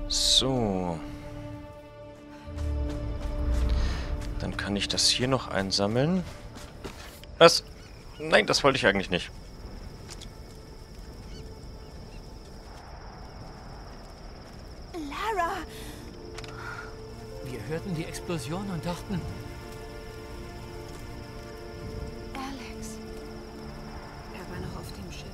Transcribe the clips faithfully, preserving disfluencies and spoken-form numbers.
So. Dann kann ich das hier noch einsammeln. Was? Nein, das wollte ich eigentlich nicht. Lara! Wir hörten die Explosion und dachten... Alex. Er war noch auf dem Schiff.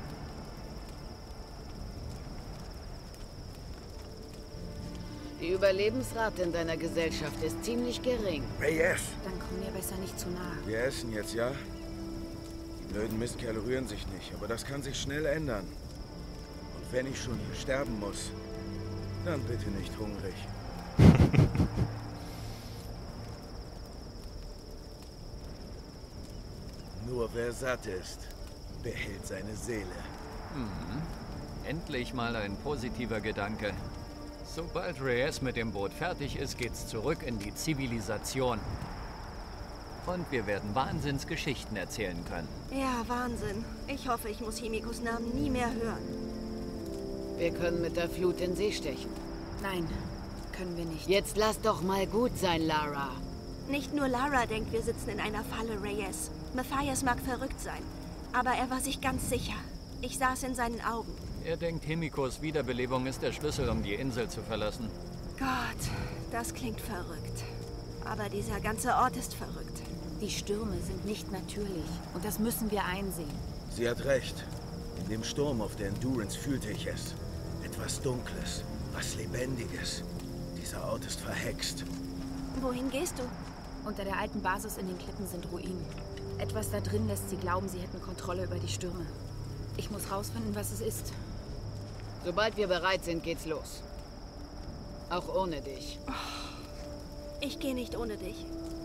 Die Überlebensrate in deiner Gesellschaft ist ziemlich gering. Reyes! Dann komm mir besser nicht zu nahe. Wir essen jetzt, ja? Die blöden Mistkerle rühren sich nicht, aber das kann sich schnell ändern. Und wenn ich schon hier sterben muss, dann bitte nicht hungrig. Nur wer satt ist, behält seine Seele. Mhm. Endlich mal ein positiver Gedanke. Sobald Reyes mit dem Boot fertig ist, geht's zurück in die Zivilisation. Und wir werden Wahnsinnsgeschichten erzählen können. Ja, Wahnsinn. Ich hoffe, ich muss Himikos Namen nie mehr hören. Wir können mit der Flut in See stechen. Nein, können wir nicht. Jetzt lass doch mal gut sein, Lara. Nicht nur Lara denkt, wir sitzen in einer Falle, Reyes. Matthias mag verrückt sein, aber er war sich ganz sicher. Ich sah es in seinen Augen. Er denkt, Himikos Wiederbelebung ist der Schlüssel, um die Insel zu verlassen. Gott, das klingt verrückt. Aber dieser ganze Ort ist verrückt. Die Stürme sind nicht natürlich und das müssen wir einsehen. Sie hat recht. In dem Sturm auf der Endurance fühlte ich es. Etwas Dunkles, was Lebendiges. Dieser Ort ist verhext. Wohin gehst du? Unter der alten Basis in den Klippen sind Ruinen. Etwas da drin lässt sie glauben, sie hätten Kontrolle über die Stürme. Ich muss rausfinden, was es ist. Sobald wir bereit sind, geht's los. Auch ohne dich. Ich gehe nicht ohne dich.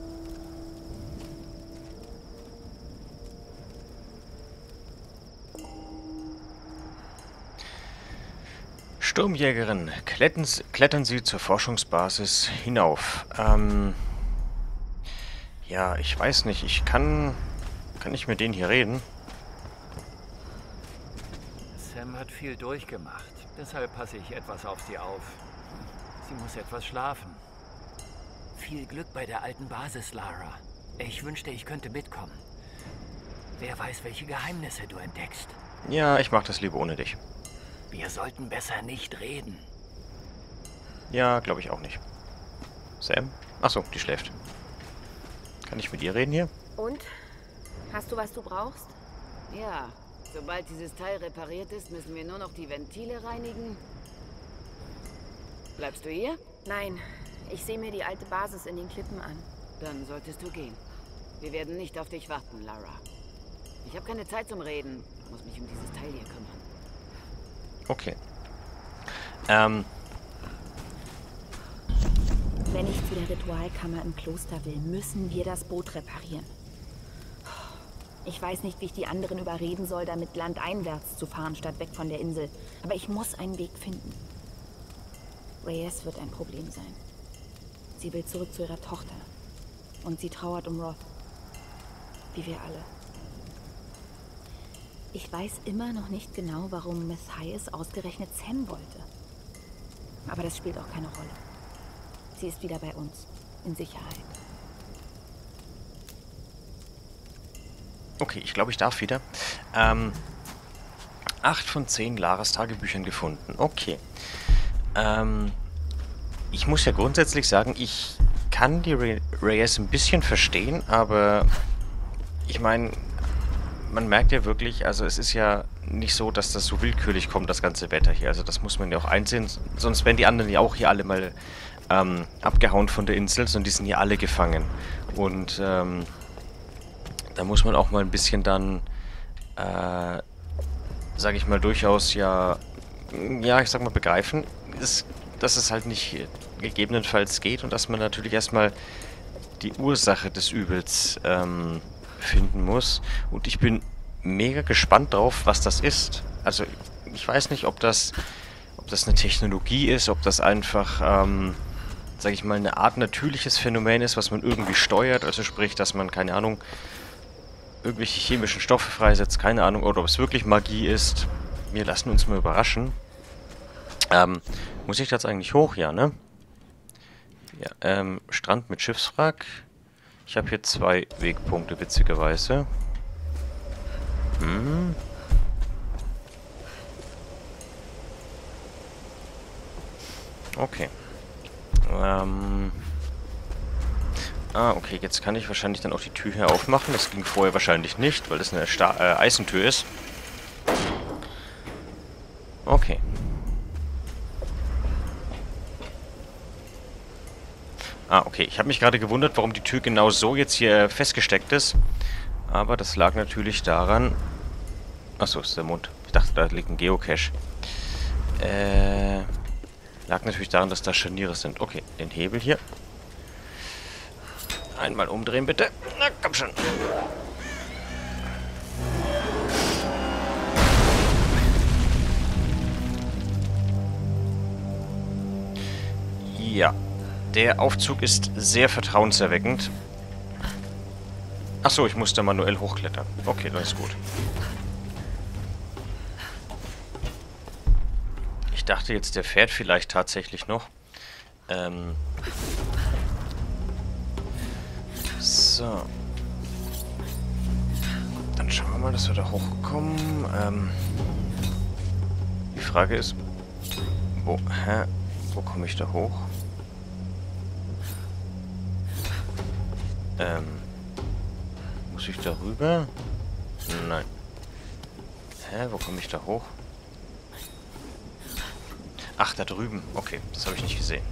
Sturmjägerin, klettern, klettern Sie zur Forschungsbasis hinauf. Ähm... Ja, ich weiß nicht. Ich kann... Kann ich mit denen hier reden? Sam hat viel durchgemacht. Deshalb passe ich etwas auf sie auf. Sie muss etwas schlafen. Viel Glück bei der alten Basis, Lara. Ich wünschte, ich könnte mitkommen. Wer weiß, welche Geheimnisse du entdeckst. Ja, ich mach das lieber ohne dich. Wir sollten besser nicht reden. Ja, glaube ich auch nicht. Sam? Achso, die schläft. Kann ich mit ihr reden hier? Und? Hast du, was du brauchst? Ja, sobald dieses Teil repariert ist, müssen wir nur noch die Ventile reinigen. Bleibst du hier? Nein, ich sehe mir die alte Basis in den Klippen an. Dann solltest du gehen. Wir werden nicht auf dich warten, Lara. Ich habe keine Zeit zum Reden. Ich muss mich um dieses Teil hier kümmern. Okay. Ähm... Wenn ich zu der Ritualkammer im Kloster will, müssen wir das Boot reparieren. Ich weiß nicht, wie ich die anderen überreden soll, damit landeinwärts zu fahren, statt weg von der Insel. Aber ich muss einen Weg finden. Reyes wird ein Problem sein. Sie will zurück zu ihrer Tochter. Und sie trauert um Roth. Wie wir alle. Ich weiß immer noch nicht genau, warum Matthias ausgerechnet Sam wollte. Aber das spielt auch keine Rolle. Sie ist wieder bei uns. In Sicherheit. Okay, ich glaube, ich darf wieder. Ähm, acht von zehn Laras Tagebüchern gefunden. Okay. Ähm, ich muss ja grundsätzlich sagen, ich kann die Re Reyes ein bisschen verstehen, aber ich meine, man merkt ja wirklich, also es ist ja nicht so, dass das so willkürlich kommt, das ganze Wetter hier. Also das muss man ja auch einsehen, sonst wären die anderen ja auch hier alle mal ähm, abgehauen von der Insel, sondern die sind hier alle gefangen. Und ähm, da muss man auch mal ein bisschen dann, äh, sage ich mal, durchaus ja, ja, ich sag mal, begreifen, ist, dass es halt nicht gegebenenfalls geht und dass man natürlich erstmal die Ursache des Übels ähm, finden muss. Und ich bin mega gespannt drauf, was das ist. Also ich weiß nicht, ob das, ob das eine Technologie ist, ob das einfach, ähm, sage ich mal, eine Art natürliches Phänomen ist, was man irgendwie steuert. Also sprich, dass man, keine Ahnung, irgendwelche chemischen Stoffe freisetzt, keine Ahnung, oder ob es wirklich Magie ist. Wir lassen uns mal überraschen. Ähm, muss ich das eigentlich hoch? Ja, ne? Ja, ähm, Strand mit Schiffswrack. Ich habe hier zwei Wegpunkte, witzigerweise. Hm. Okay. Ähm. Ah, okay, jetzt kann ich wahrscheinlich dann auch die Tür hier aufmachen. Das ging vorher wahrscheinlich nicht, weil das eine Sta äh, Eisentür ist. Okay. Ah, okay. Ich habe mich gerade gewundert, warum die Tür genau so jetzt hier festgesteckt ist. Aber das lag natürlich daran... Achso, ist der Mund. Ich dachte, da liegt ein Geocache. Äh... Lag natürlich daran, dass da Scharniere sind. Okay, den Hebel hier. Einmal umdrehen, bitte. Na, komm schon. Ja. Der Aufzug ist sehr vertrauenserweckend. Achso, ich muss da manuell hochklettern. Okay, das ist gut. Ich dachte jetzt, der fährt vielleicht tatsächlich noch. Ähm... So. Dann schauen wir mal, dass wir da hochkommen. Ähm, die Frage ist, wo, hä? Wo komme ich da hoch? Ähm, muss ich da rüber? Nein. Hä, wo komme ich da hoch? Ach, da drüben. Okay, das habe ich nicht gesehen.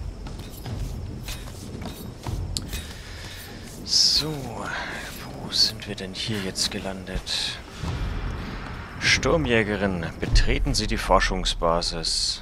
So, wo sind wir denn hier jetzt gelandet? Sturmjägerin, betreten Sie die Forschungsbasis.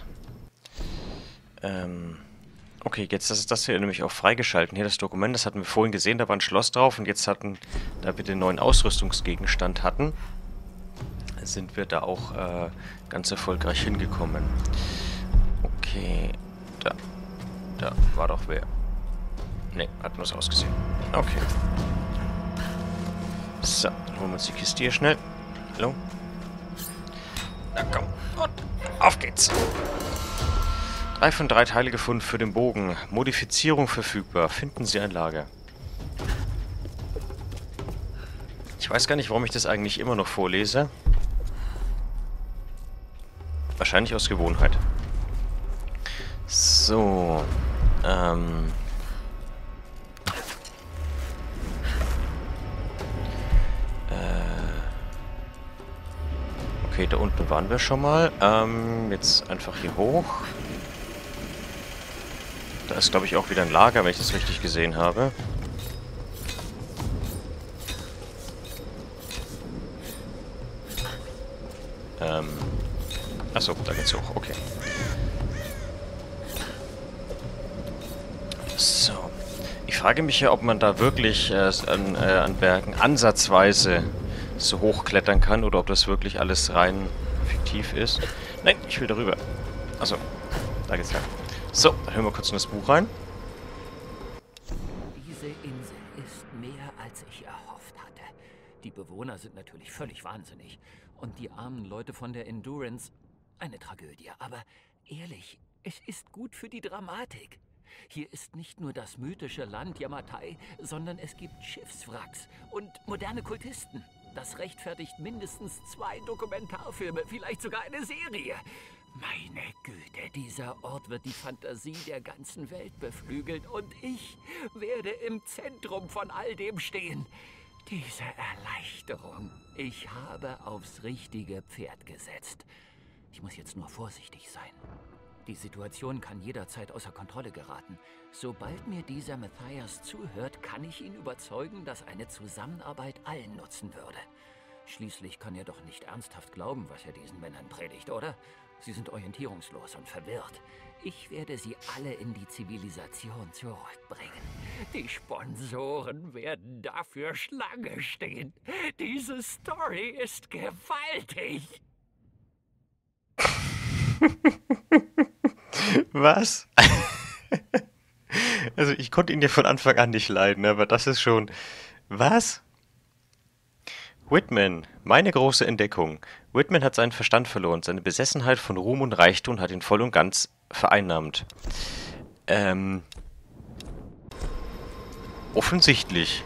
Ähm, okay, jetzt ist das hier nämlich auch freigeschalten. Hier das Dokument, das hatten wir vorhin gesehen, da war ein Schloss drauf und jetzt hatten, da wir den neuen Ausrüstungsgegenstand hatten, sind wir da auch äh, ganz erfolgreich hingekommen. Okay, da, da war doch wer. Ne, hat nur so ausgesehen. Okay. So, dann holen wir uns die Kiste hier schnell. Hallo? Na komm. Und auf geht's. Drei von drei Teile gefunden für den Bogen. Modifizierung verfügbar. Finden Sie ein Lager. Ich weiß gar nicht, warum ich das eigentlich immer noch vorlese. Wahrscheinlich aus Gewohnheit. So. Ähm... Okay, da unten waren wir schon mal. Ähm, jetzt einfach hier hoch. Da ist, glaube ich, auch wieder ein Lager, wenn ich das richtig gesehen habe. Ähm. Achso, da geht's hoch. Okay. So. Ich frage mich ja, ob man da wirklich äh, an, äh, an Bergen ansatzweise so hochklettern kann oder ob das wirklich alles rein fiktiv ist. Nein, ich will darüber. Achso, da geht's lang. So, dann hören wir kurz in das Buch rein. Diese Insel ist mehr, als ich erhofft hatte. Die Bewohner sind natürlich völlig wahnsinnig. Und die armen Leute von der Endurance, eine Tragödie. Aber ehrlich, es ist gut für die Dramatik. Hier ist nicht nur das mythische Land Yamatai, sondern es gibt Schiffswracks und moderne Kultisten. Das rechtfertigt mindestens zwei Dokumentarfilme, vielleicht sogar eine Serie. Meine Güte, dieser Ort wird die Fantasie der ganzen Welt beflügeln und ich werde im Zentrum von all dem stehen. Diese Erleichterung. Ich habe aufs richtige Pferd gesetzt. Ich muss jetzt nur vorsichtig sein. Die Situation kann jederzeit außer Kontrolle geraten. Sobald mir dieser Matthias zuhört, kann ich ihn überzeugen, dass eine Zusammenarbeit allen nutzen würde. Schließlich kann er doch nicht ernsthaft glauben, was er diesen Männern predigt, oder? Sie sind orientierungslos und verwirrt. Ich werde sie alle in die Zivilisation zurückbringen. Die Sponsoren werden dafür Schlange stehen. Diese Story ist gewaltig. Was? Also ich konnte ihn ja von Anfang an nicht leiden, aber das ist schon... Was? Whitman, meine große Entdeckung. Whitman hat seinen Verstand verloren. Seine Besessenheit von Ruhm und Reichtum hat ihn voll und ganz vereinnahmt. Ähm... Offensichtlich.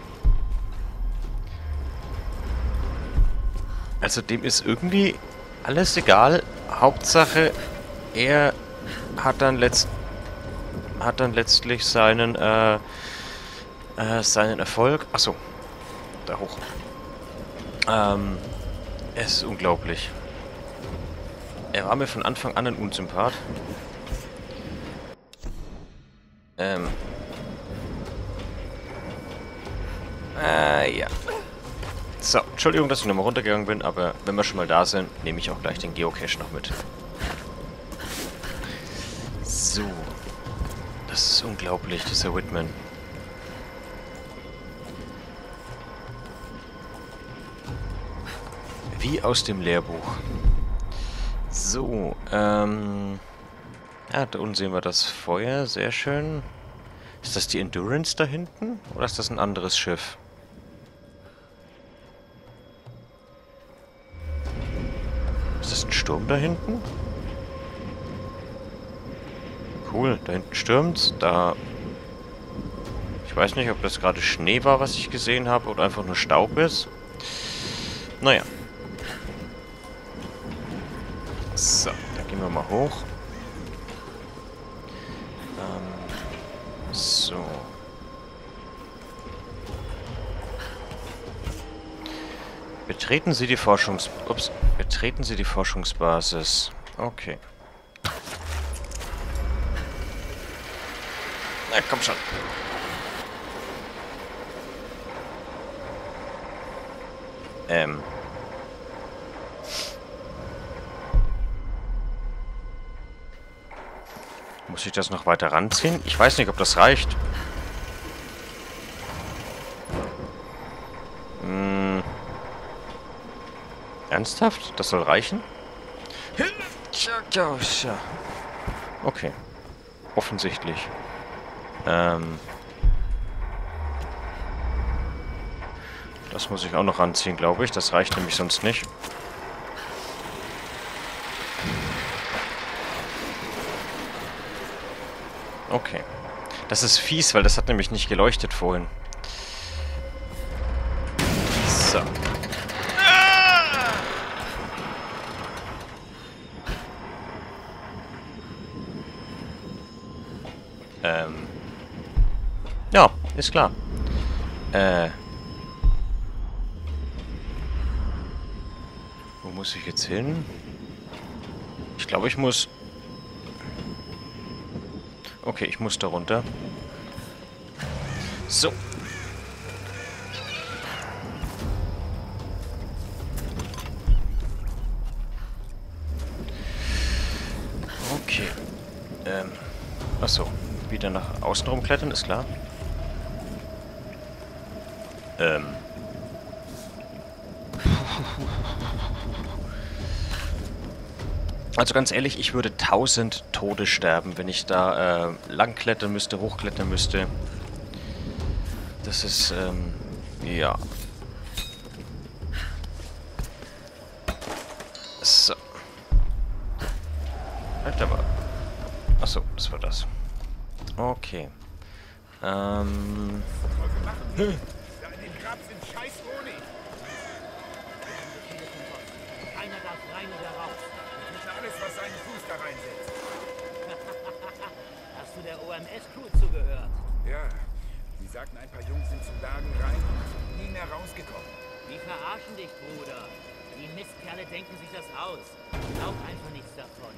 Also dem ist irgendwie alles egal. Hauptsache, er hat dann letzt hat dann letztlich seinen äh, äh, seinen Erfolg. Achso, da hoch. Ähm, es ist unglaublich. Er war mir von Anfang an ein Unsympath. Ähm. Äh, ja. So, Entschuldigung, dass ich nochmal runtergegangen bin, aber wenn wir schon mal da sind, nehme ich auch gleich den Geocache noch mit. So. Das ist unglaublich, dieser Whitman. Wie aus dem Lehrbuch. So, ähm... ja, da unten sehen wir das Feuer, sehr schön. Ist das die Endurance da hinten? Oder ist das ein anderes Schiff? Ist das ein Sturm da hinten? Cool, da hinten stürmt's. Da... Ich weiß nicht, ob das gerade Schnee war, was ich gesehen habe, oder einfach nur Staub ist. Naja. So, dann gehen wir mal hoch. Ähm, so. Betreten Sie die Forschungs... Ups. Betreten Sie die Forschungsbasis. Okay. Na, komm schon. Ähm... Muss ich das noch weiter ranziehen? Ich weiß nicht, ob das reicht. Hm. Ernsthaft? Das soll reichen? Okay. Offensichtlich. Ähm. Das muss ich auch noch ranziehen, glaube ich. Das reicht nämlich sonst nicht. Okay. Das ist fies, weil das hat nämlich nicht geleuchtet vorhin. So. Ähm. Ja, ist klar. Äh. Wo muss ich jetzt hin? Ich glaube, ich muss... Okay, ich muss da runter. So. Okay. Ähm. Achso. Wieder nach außen rumklettern, ist klar. Ähm. Also ganz ehrlich, ich würde tausend Tode sterben, wenn ich da äh, langklettern müsste, hochklettern müsste. Das ist, ähm, ja. So. Halt aber. Achso, das war das. Okay. Ähm. Da in den Grab sind scheiß Oni. Keiner darf rein oder raus. Alles, was seinen Fuß da reinsetzt. Hast du der O M S-Crew zugehört? Ja, die sagten, ein paar Jungs sind zum Lagen rein und nie mehr rausgekommen. Die verarschen dich, Bruder. Die Mistkerle denken sich das aus. Glaub einfach nichts davon.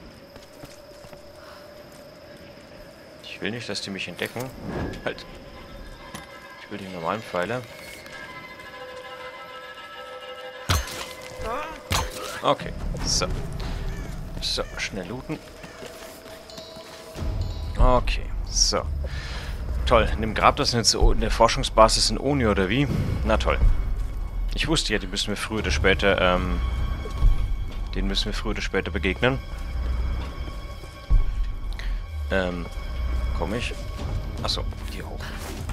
Ich will nicht, dass die mich entdecken. Halt. Ich will die normalen Pfeile. Okay, so. So, schnell looten. Okay, so. Toll, in dem Grab, das ist jetzt in der Forschungsbasis in Oni, oder wie? Na toll. Ich wusste ja, die müssen wir früher oder später, ähm... den müssen wir früher oder später begegnen. Ähm... Komme ich? Achso, hier hoch.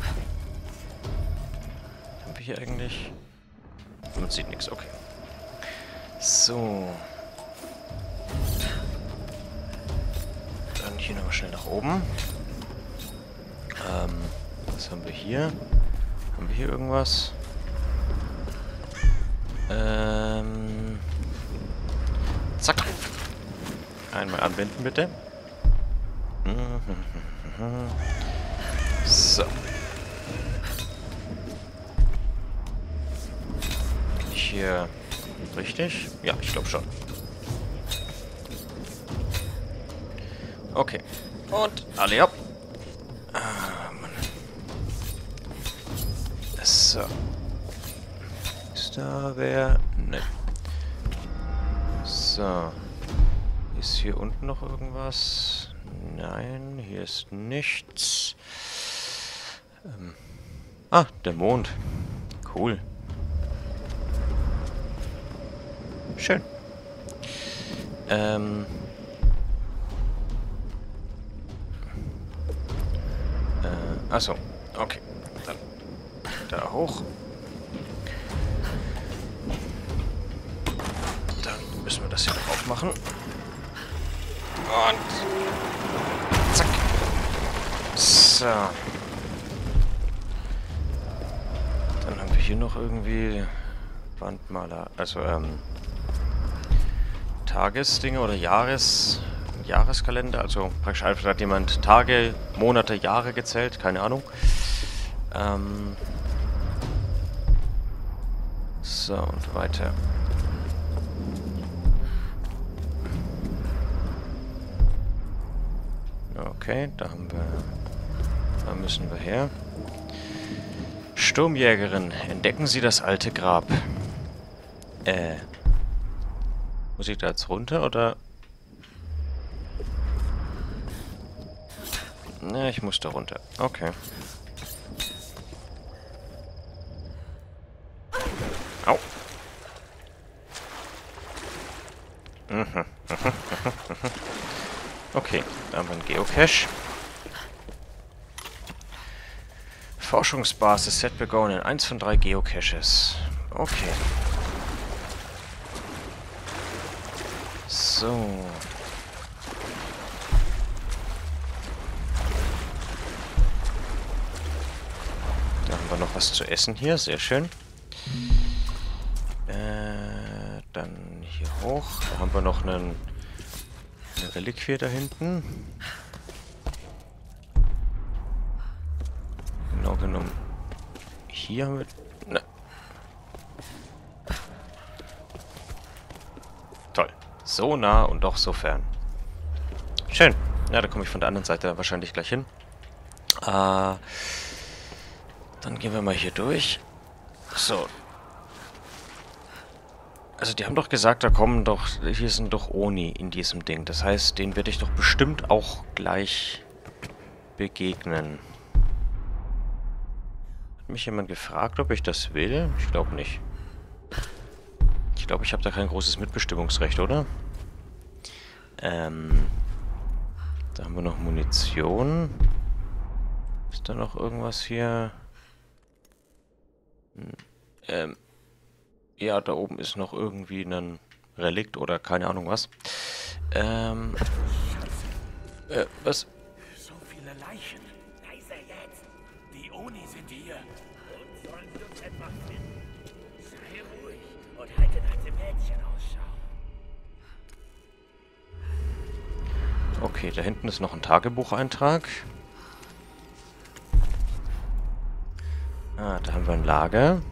Haben wir hier eigentlich... Man sieht nichts, okay. So... Dann Hier nochmal schnell nach oben. Ähm, was haben wir hier? Haben wir hier irgendwas? Ähm... Zack. Einmal anwenden, bitte. So. Bin ich hier richtig? Ja, ich glaube schon. Okay. Und alle ab. Ah, Mann. So. Ist da wer? Ne. So. Ist hier unten noch irgendwas? Nein, hier ist nichts. Ähm. Ah, der Mond. Cool. Schön. Ähm. Äh, achso. Okay. Dann da hoch. Dann müssen wir das hier drauf machen. Und zack. So. Dann haben wir hier noch irgendwie Wandmaler, also ähm Tagesdinge oder Jahres Jahreskalender, also praktisch einfach hat jemand Tage, Monate, Jahre gezählt, keine Ahnung. Ähm so und weiter. Okay, da haben wir... Da müssen wir her. Sturmjägerin, entdecken Sie das alte Grab. Äh... Muss ich da jetzt runter, oder... Ne, ich muss da runter. Okay. Au. Mhm, mhm, mhm, mhm. Okay, da haben wir einen Geocache. Forschungsbasis Set begonnen. Eins von drei Geocaches. Okay. So. Da haben wir noch was zu essen hier. Sehr schön. Äh, dann hier hoch. Da haben wir noch einen, eine Reliquie da hinten. Genau genommen. Hier haben wir... Ne. Toll. So nah und doch so fern. Schön. Ja, da komme ich von der anderen Seite wahrscheinlich gleich hin. Äh, dann gehen wir mal hier durch. So. Also die haben doch gesagt, da kommen doch... Hier sind doch Oni in diesem Ding. Das heißt, denen werde ich doch bestimmt auch gleich begegnen. Hat mich jemand gefragt, ob ich das will? Ich glaube nicht. Ich glaube, ich habe da kein großes Mitbestimmungsrecht, oder? Ähm... Da haben wir noch Munition. Ist da noch irgendwas hier? Hm, ähm... Ja, da oben ist noch irgendwie ein Relikt oder keine Ahnung was. Ähm... Äh, was? So viele Leichen. Leise jetzt. Die Oni sind hier. Und sollen uns etwas finden. Sei ruhig und halte nach dem Mädchen Ausschau. Okay, da hinten ist noch ein Tagebucheintrag. Ah, da haben wir ein Lager.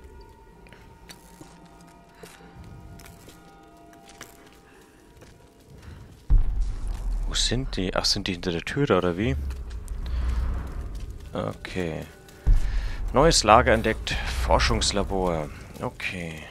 Wo sind die? Ach, sind die hinter der Tür da, oder wie? Okay. Neues Lager entdeckt. Forschungslabor. Okay.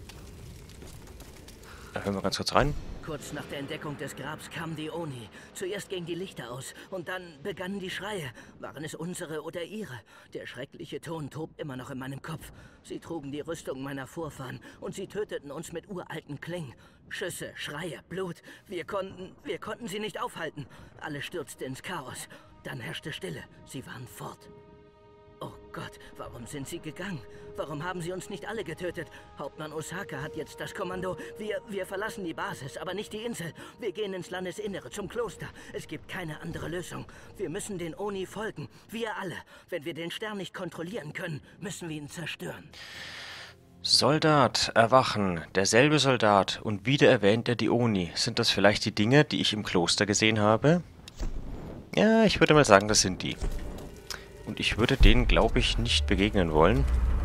Da hören wir ganz kurz rein. Kurz nach der Entdeckung des Grabs kamen die Oni. Zuerst gingen die Lichter aus und dann begannen die Schreie. Waren es unsere oder ihre? Der schreckliche Ton tobt immer noch in meinem Kopf. Sie trugen die Rüstung meiner Vorfahren und sie töteten uns mit uralten Klingen. Schüsse, Schreie, Blut. Wir konnten, wir konnten sie nicht aufhalten. Alles stürzte ins Chaos. Dann herrschte Stille. Sie waren fort. Oh Gott. Gott, warum sind sie gegangen? Warum haben sie uns nicht alle getötet? Hauptmann Osaka hat jetzt das Kommando. Wir, wir verlassen die Basis, aber nicht die Insel. Wir gehen ins Landesinnere, zum Kloster. Es gibt keine andere Lösung. Wir müssen den Oni folgen. Wir alle. Wenn wir den Stern nicht kontrollieren können, müssen wir ihn zerstören. Soldat, erwachen. Derselbe Soldat. Und wieder erwähnt er die Oni. Sind das vielleicht die Dinge, die ich im Kloster gesehen habe? Ja, ich würde mal sagen, das sind die. Und ich würde denen, glaube ich, nicht begegnen wollen.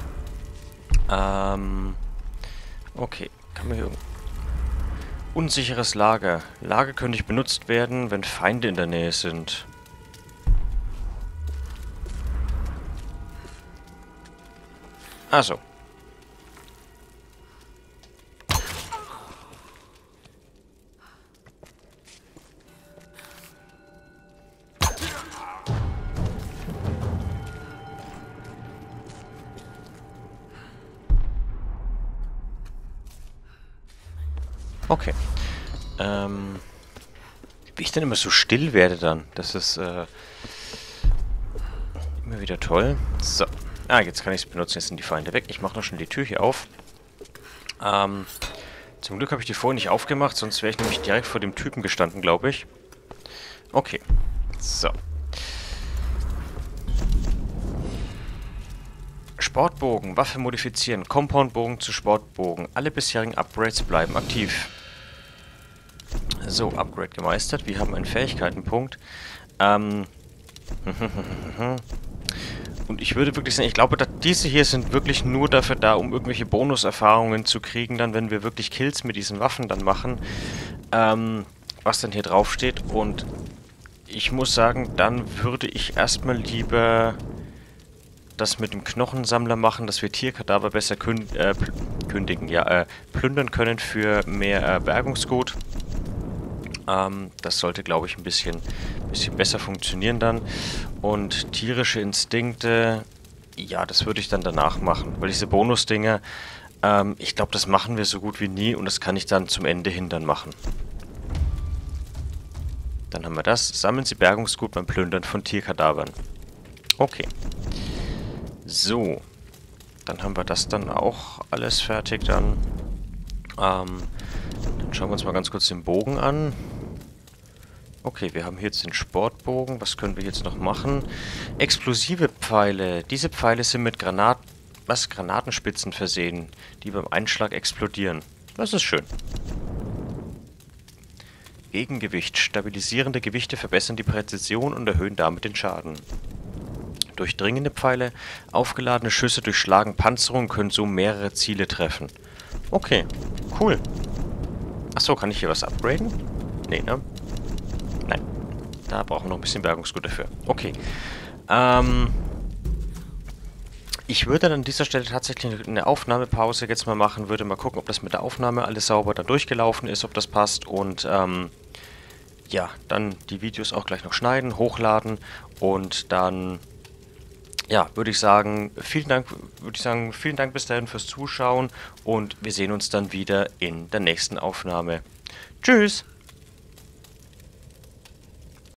Ähm, okay. Kann man hier... Unsicheres Lager. Lager können nicht benutzt werden, wenn Feinde in der Nähe sind. Also. Okay. Ähm, wie ich dann immer so still werde dann. Das ist äh, immer wieder toll. So. Ah, jetzt kann ich es benutzen. Jetzt sind die Feinde weg. Ich mache noch schon die Tür hier auf. Ähm, zum Glück habe ich die vorhin nicht aufgemacht, sonst wäre ich nämlich direkt vor dem Typen gestanden, glaube ich. Okay. So. Sportbogen, Waffe modifizieren, Compoundbogen zu Sportbogen. Alle bisherigen Upgrades bleiben aktiv. So, Upgrade gemeistert. Wir haben einen Fähigkeitenpunkt. Ähm. Und ich würde wirklich sagen, ich glaube, dass diese hier sind wirklich nur dafür da, um irgendwelche Bonuserfahrungen zu kriegen, dann, wenn wir wirklich Kills mit diesen Waffen dann machen. Ähm, was dann hier drauf steht. Und ich muss sagen, dann würde ich erstmal lieber das mit dem Knochensammler machen, dass wir Tierkadaver besser künd äh, kündigen, ja, äh, plündern können für mehr äh, Bergungsgut. Ähm, das sollte, glaube ich, ein bisschen, bisschen besser funktionieren dann. Und tierische Instinkte, ja, das würde ich dann danach machen. Weil diese Bonusdinger, ähm, ich glaube, das machen wir so gut wie nie und das kann ich dann zum Ende hin dann machen. Dann haben wir das. Sammeln Sie Bergungsgut beim Plündern von Tierkadavern. Okay. So. Dann haben wir das dann auch alles fertig dann. Ähm, dann schauen wir uns mal ganz kurz den Bogen an. Okay, wir haben hier jetzt den Sportbogen. Was können wir jetzt noch machen? Explosive Pfeile. Diese Pfeile sind mit Granat was? Granatenspitzen versehen, die beim Einschlag explodieren. Das ist schön. Gegengewicht. Stabilisierende Gewichte verbessern die Präzision und erhöhen damit den Schaden. Durchdringende Pfeile. Aufgeladene Schüsse durchschlagen Panzerung und können so mehrere Ziele treffen. Okay, cool. Achso, kann ich hier was upgraden? Nee, ne? Nein. Da brauchen wir noch ein bisschen Bergungsgut dafür. Okay. Ähm... Ich würde dann an dieser Stelle tatsächlich eine Aufnahmepause jetzt mal machen, würde mal gucken, ob das mit der Aufnahme alles sauber da durchgelaufen ist, ob das passt und ähm, ja, dann die Videos auch gleich noch schneiden, hochladen und dann, ja, würde ich sagen, vielen Dank, würde ich sagen, vielen Dank bis dahin fürs Zuschauen und wir sehen uns dann wieder in der nächsten Aufnahme. Tschüss!